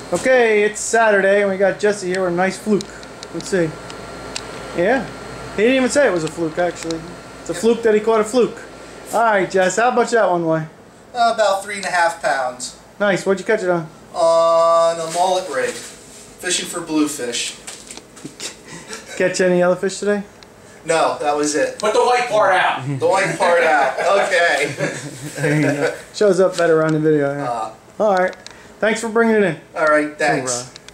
Okay, it's Saturday and we got Jesse here with a nice fluke. Let's see. Yeah. He didn't even say it was a fluke, actually. It's a fluke that he caught a fluke. Alright, Jess, how much that one weigh? About 3.5 pounds. Nice. What'd you catch it on? On a mullet rig. Fishing for bluefish. Catch any other fish today? No, that was it. Put the white part out. The white part out. Okay. There you go. Shows up better on the video. Yeah. Alright. Thanks for bringing it in. Alright, thanks.